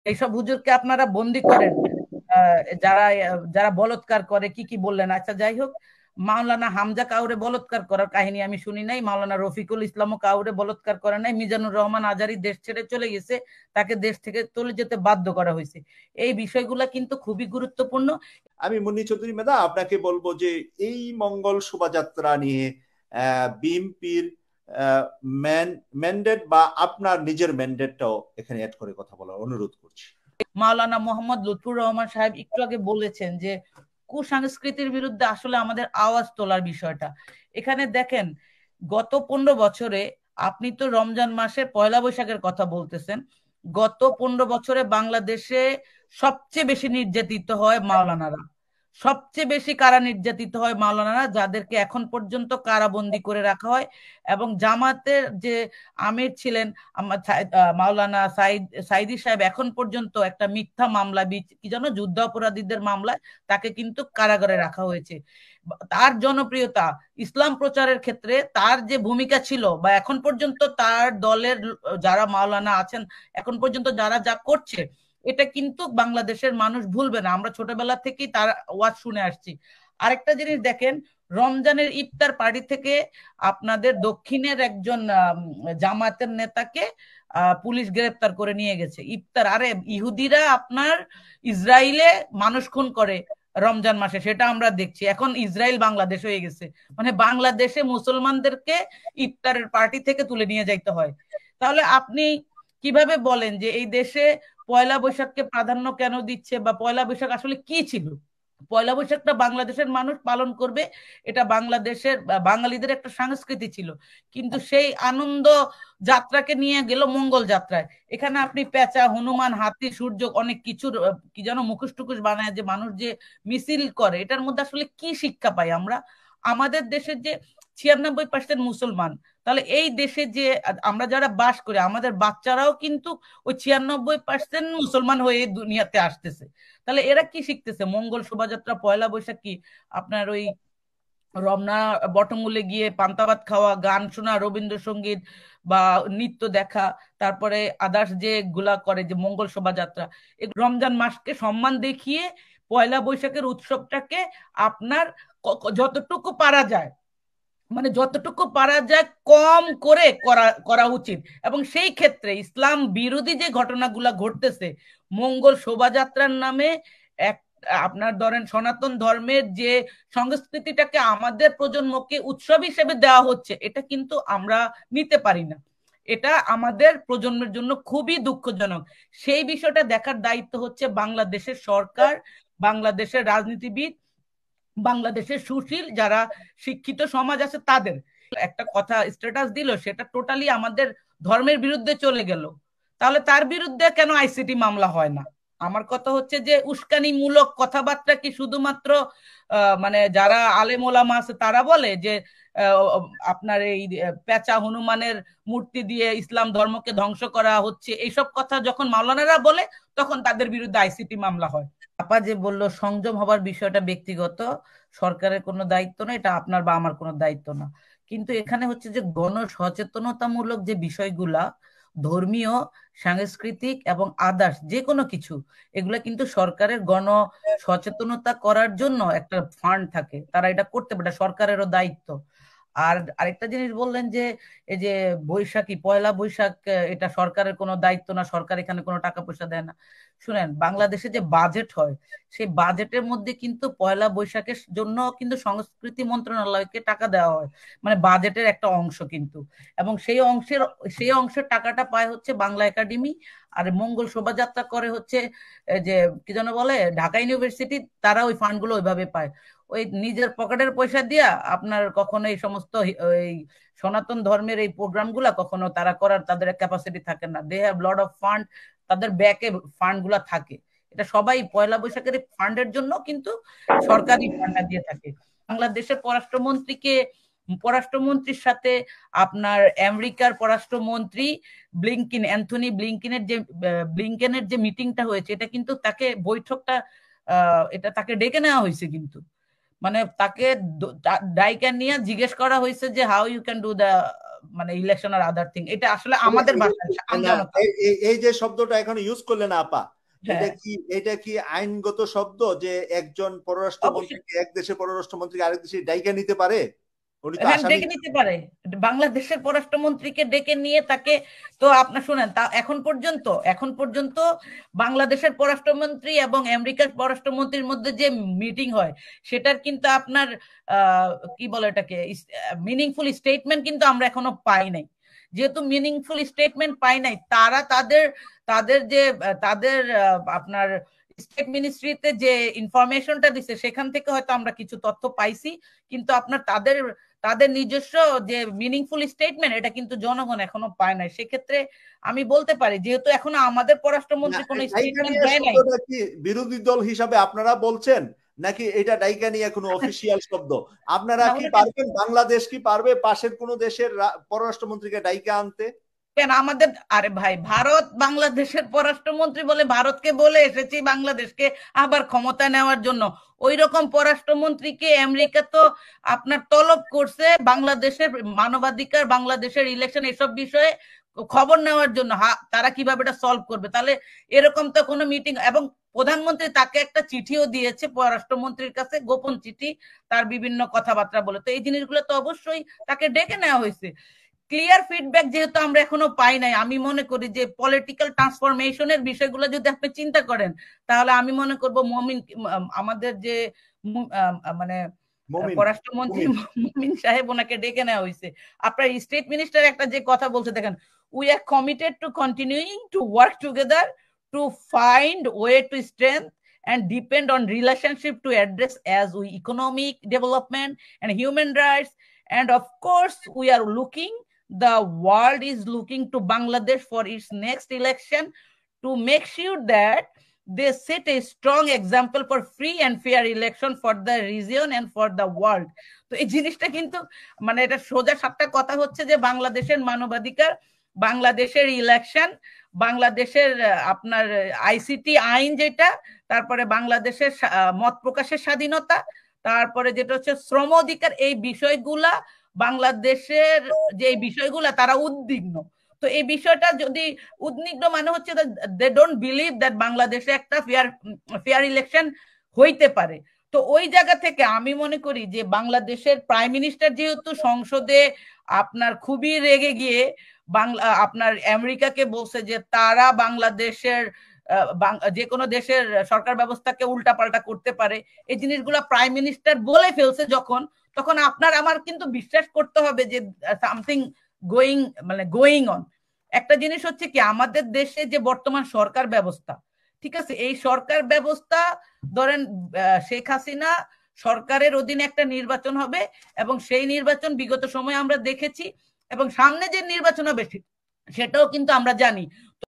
এইসব হুজুরকে আপনারা বন্দি করেন। যারা যারা বলৎকার করে, কি কি বললেন, আচ্ছা যাই হোক। মাওলানা হামজা কাউরে বলৎকার করার কাহিনী আমি শুনি নাই, মাওলানা রফিকুল ইসলামও কাউরে বলৎকার করে নাই, মিজানুর রহমান আজারি দেশ ছেড়ে চলে গেছে, তাকে দেশ থেকে চলে যেতে বাধ্য করা হয়েছে। এই বিষয়গুলা কিন্তু খুবই গুরুত্বপূর্ণ। আমি মুন্নি চৌধুরী মেধা আপনাকে বলবো যে এই মঙ্গল শোভাযাত্রা নিয়ে বিএনপির ম্যান্ডেট বা আপনার নিজের ম্যান্ডেটটাও এখানে অ্যাড করে কথা বলার অনুরোধ করছি। মাওলানা মোহাম্মদ লুৎফুর রহমান সাহেব একটু আগে বলেছেন যে কুসংস্কৃতির বিরুদ্ধে আসলে আমাদের আওয়াজ তোলার বিষয়টা। এখানে দেখেন, গত 15 বছরে, আপনি তো রমজান মাসে পয়লা বৈশাখের কথা বলতেছেন, গত 15 বছরে বাংলাদেশে সবচেয়ে বেশি নির্যাতিত হয় মাওলানারা। সবচেয়ে বেশি কারা নির্যাতিত হয় মাওলানারা, যাদেরকে এখন পর্যন্ত কারাবন্দি করে রাখা হয়। এবং জামাতের যে আমির ছিলেন মাওলানা সাইদি সাহেব, এখন পর্যন্ত একটা মিথ্যা মামলা, কি যেন যুদ্ধ অপরাধীদের মামলায় তাকে কিন্তু কারাগারে রাখা হয়েছে। তার জনপ্রিয়তা, ইসলাম প্রচারের ক্ষেত্রে তার যে ভূমিকা ছিল, বা এখন পর্যন্ত তার দলের যারা মাওলানা আছেন, এখন পর্যন্ত যারা যা করছে, এটা কিন্তু বাংলাদেশের মানুষ ভুলবে না। আমরা ছোটবেলা থেকেই তার ওয়াজ শুনে আসছি। আরেকটা জিনিস দেখেন, রমজানের ইফতার পার্টি থেকে আপনাদের দক্ষিণের একজন জামায়াতের নেতাকে পুলিশ গ্রেপ্তার করে নিয়ে গেছে। ইফতার, আরে ইহুদিরা আপনার ইসরায়েলে মানুষ খুন করে রমজান মাসে, সেটা আমরা দেখছি। এখন ইসরায়েল বাংলাদেশ হয়ে গেছে, মানে বাংলাদেশে মুসলমানদেরকে ইফতারের পার্টি থেকে তুলে নিয়ে যাইতে হয়। তাহলে আপনি কিভাবে বলেন যে এই দেশে পয়লা বৈশাখকে প্রাধান্য কেন দিচ্ছে, বা পয়লা বৈশাখ আসলে কি ছিল? পয়লা বৈশাখটা বাংলাদেশের মানুষ পালন করবে, এটা বাংলাদেশের বাঙালিদের একটা সংস্কৃতি ছিল। কিন্তু সেই আনন্দ যাত্রাকে নিয়ে গেল মঙ্গল যাত্রায়। এখানে আপনি পেঁচা, হনুমান, হাতি, সূর্য, অনেক কিছুর কি যেন মুখোশ টুকুশ বানায় যে মানুষ যে মিছিল করে, এটার মধ্যে আসলে কি শিক্ষা পাই আমরা? আমাদের দেশের যে 96% মুসলমান, তাহলে এই দেশে যে আমরা যারা বাস করি, আমাদের বাচ্চারাও কিন্তু ওই 96% মুসলমান হয়ে দুনিয়াতে আসতেছে। তাহলে এরা কি শিখতেছে? মঙ্গল শোভাযাত্রা, পয়লা বৈশাখ কি আপনার ওই রমনা বটমূলে গিয়ে পান্তা ভাত খাওয়া, গান শোনা, রবীন্দ্রসঙ্গীত বা নৃত্য দেখা, তারপরে আদার্স যে গুলা করে যে মঙ্গল শোভাযাত্রা, রমজান মাসকে সম্মান দেখিয়ে পয়লা বৈশাখের উৎসবটাকে আপনার যতটুকু পারা যায়, মানে যতটুকু পারা যায় কম করে করা করা উচিত। এবং সেই ক্ষেত্রে ইসলাম বিরোধী যে ঘটনাগুলা ঘটতেছে, মঙ্গল শোভাযাত্রার নামে এক আপনার ধরেন সনাতন ধর্মের যে সংস্কৃতিটাকে আমাদের প্রজন্মকে উৎসব হিসেবে দেওয়া হচ্ছে, এটা কিন্তু আমরা নিতে পারি না। এটা আমাদের প্রজন্মের জন্য খুবই দুঃখজনক। সেই বিষয়টা দেখার দায়িত্ব হচ্ছে বাংলাদেশের সরকার, বাংলাদেশের রাজনীতিবিদ, বাংলাদেশের সুশীল যারা শিক্ষিত সমাজ আছে তাদের। একটা কথা স্ট্যাটাস দিল, সেটা টোটালি আমাদের ধর্মের বিরুদ্ধে চলে গেল, তাহলে তার বিরুদ্ধে কেন আইসিটি মামলা হয় না? আমার কথা হচ্ছে যে উস্কানিমূলক কথাবার্তা কি শুধুমাত্র মানে যারা আলেম ওলামা আছে তারা বলে যে আপনার এই পেঁচা হনুমানের মূর্তি দিয়ে ইসলাম ধর্মকে ধ্বংস করা হচ্ছে, এইসব কথা যখন মাওলানারা বলে, তখন তাদের বিরুদ্ধে আইসিটি মামলা হয়। আপা যে বললো সংযম হবার বিষয়টা ব্যক্তিগত, সরকারের কোনো দায়িত্ব না, এটা আপনার বা আমার কোনো দায়িত্ব না। কিন্তু এখানে হচ্ছে যে গণ সচেতনতামূলক যে বিষয়গুলা, ধর্মীয়, সাংস্কৃতিক এবং আদার্স যে কোনো কিছু, এগুলা কিন্তু সরকারের গণ সচেতনতা করার জন্য একটা ফান্ড থাকে, তারা এটা করতে পারে, এটা সরকারেরও দায়িত্ব। আর আরেকটা জিনিস বললেন যে এই যে বৈশাখী, পয়লা বৈশাখ, এটা সরকারের কোনো দায়িত্ব না, সরকার এখানে কোনো টাকা পয়সা দেয় না। শুনেন, বাংলাদেশে যে বাজেট হয়, সেই বাজেটের মধ্যে কিন্তু পয়লা বৈশাখের জন্য কিন্তু সংস্কৃতি মন্ত্রণালয়কে টাকা দেওয়া হয়, মানে বাজেটের একটা অংশ কিন্তু। এবং সেই অংশের টাকাটা পায় হচ্ছে বাংলা একাডেমি। আর মঙ্গল শোভাযাত্রা করে হচ্ছে যে কি যেন বলে, ঢাকা ইউনিভার্সিটি, তারা ওই ফান্ডগুলো ওইভাবে পায়। ওই নিজের পকেটের পয়সা দিয়া আপনার কখনো এই সমস্ত এই সনাতন ধর্মের এই প্রোগ্রামগুলা কখনো তারা করার তাদের ক্যাপাসিটি থাকে না। They have lot of fund, তাদের ব্যাকে ফান্ড গুলা থাকে। এটা সবাই পয়লা বৈশাখের ফান্ডের জন্য কিন্তু সরকারি ফান্ডটা দিয়ে থাকে। বাংলাদেশের পররাষ্ট্রমন্ত্রীর সাথে আপনার আমেরিকার পররাষ্ট্রমন্ত্রী অ্যান্থনি ব্লিংকেনের যে মিটিংটা হয়েছে, এটা কিন্তু তাকে বৈঠকটা এটা তাকে ডেকে নেওয়া হয়েছে কিন্তু, মানে তাকে ডাইকা নিয়ে জিজ্ঞেস করা হয়েছে যে how you can do the মানে ইলেকশন আর আদার থিং, এটা আসলে মানে আমাদের ভাষায় না, আমজনতা। এই যে শব্দটা এখন ইউজ করলেন আপা, এটা হ্যাঁ, কি এটা কি আইনগত শব্দ যে একজন অবশ্যই। পররাষ্ট্রমন্ত্রীকে এক দেশের পররাষ্ট্রমন্ত্রীকে আরেক দেশে ডাইকা নিতে পারে? উনি তো হ্যাঁ, আসামি। ডেকে নিতে পারে। বাংলাদেশের পররাষ্ট্রমন্ত্রীকে ডেকে নিয়ে তাকে, তো আপনার শুনেন, তা এখন পর্যন্ত বাংলাদেশের পররাষ্ট্রমন্ত্রী এবং আমেরিকার পররাষ্ট্রমন্ত্রীর মধ্যে যে মিটিং হয়, সেটার কিন্তু আপনার আহ, কি বলে এটাকে, মিনিংফুল স্টেটমেন্ট কিন্তু আমরা এখনো পাই নাই। যেহেতু মিনিংফুল স্টেটমেন্ট পাই নাই, তারা তাদের তাদের যে তাদের আপনার স্টেট মিনিস্ট্রিতে যে ইনফরমেশনটা দিচ্ছে সেখান থেকে হয়তো আমরা কিছু তথ্য পাইছি, কিন্তু আপনার তাদের তাদের নিজস্ব যে মিনিংফুল স্টেটমেন্ট, এটা কিন্তু জনগণ এখনো পায় নাই। সেক্ষেত্রে আমি বলতে পারি, যেহেতু এখনো আমাদের না, পররাষ্ট্রমন্ত্রী কোনো ডাইকা স্টেটমেন্ট নিয়ে দেয় নাই। শব্দটা কি বিরোধী দল হিসাবে আপনারা বলছেন, নাকি এটা ডাইকা নিয়ে কোনো অফিসিয়াল শব্দ? আপনারা না, কি ওটাকে পারবেন, বাংলাদেশ কি পারবে পাশের কোনো দেশের পররাষ্ট্রমন্ত্রীকে ডাইকা আনতে? কেন আমাদের, আরে ভাই, ভারত বাংলাদেশের পররাষ্ট্রমন্ত্রী বলে ভারতকে বলে এসেছি বাংলাদেশকে আবার ক্ষমতা নেওয়ার জন্য। ওই রকম পররাষ্ট্রমন্ত্রীকে আমেরিকা তো আপনার তলব করছে বাংলাদেশের মানবাধিকার, বাংলাদেশের ইলেকশন, এসব বিষয়ে খবর নেওয়ার জন্য। তারা কিভাবে এটা সলভ করবে, তাহলে এরকম তো কোনো মিটিং, এবং প্রধানমন্ত্রী তাকে একটা চিঠিও দিয়েছে পররাষ্ট্রমন্ত্রীর কাছে, গোপন চিঠি, তার বিভিন্ন কথাবার্তা বলে। তো এই জিনিসগুলো তো অবশ্যই তাকে ডেকে নেওয়া হয়েছে। ক্লিয়ার ফিডব্যাক যেহেতু আমরা এখনো পাই নাই, আমি মনে করি যে পলিটিক্যাল ট্রান্সফরমেশনের বিষয়গুলো যদি আপনি চিন্তা করেন, তাহলে আমি মনে করব মমিন, আমাদের যে মানে মমিন। পররাষ্ট্রমন্ত্রী মমিন। মুমিন সাহেব, ওনাকে ডেকে নেওয়া হয়েছে। আপনার স্টেট মিনিস্টার একটা যে কথা বলছে দেখেন, we are committed to continuing to work together to find way to strength and depend on relationship to address as we economic development and human rights, and of course we are looking, the world is looking to Bangladesh for its next election to make sure that they set a strong example for free and fair election for the region and for the world. তো এই জিনিসটা কিন্তু মানে এটা সোজা সাপটা কথা হচ্ছে যে বাংলাদেশের মানবাধিকার, বাংলাদেশের ইলেকশন, বাংলাদেশের আপনার আইসিটি আইন যেটা, তারপরে বাংলাদেশের মত প্রকাশের স্বাধীনতা, তারপরে যেটা হচ্ছে শ্রম অধিকার, এই বিষয়গুলা বাংলাদেশের যে বিষয়গুলা তারা উদ্বিগ্ন। তো এই বিষয়টা যদি উদ্বিগ্ন মানে হচ্ছে দে ডোন্ট বিলিভ দ্যাট বাংলাদেশে একটা ফেয়ার ফেয়ার ইলেকশন হইতে পারে। তো ওই জায়গা থেকে আমি মনে করি যে বাংলাদেশের প্রাইম মিনিস্টার যেহেতু সংসদে আপনার খুবই রেগে গিয়ে বাংলা আপনার আমেরিকাকে বলছে যে তারা বাংলাদেশের যে কোনো দেশের সরকার ব্যবস্থাকে উল্টাপাল্টা করতে পারে, এই জিনিসগুলো প্রাইম মিনিস্টার বলে ফেলছে যখন, তখন আপনার আমার কিন্তু বিশ্বাস করতে হবে যে সামথিং গোয়িং মানে গোয়িং অন। একটা জিনিস হচ্ছে কি, আমাদের দেশে যে বর্তমান সরকার ব্যবস্থা, ঠিক আছে, এই সরকার ব্যবস্থা ধরেন শেখ হাসিনা সরকারের অধীনে একটা নির্বাচন হবে, এবং সেই নির্বাচন বিগত সময়ে আমরা দেখেছি, এবং সামনে যে নির্বাচন হবে সেটাও কিন্তু আমরা জানি।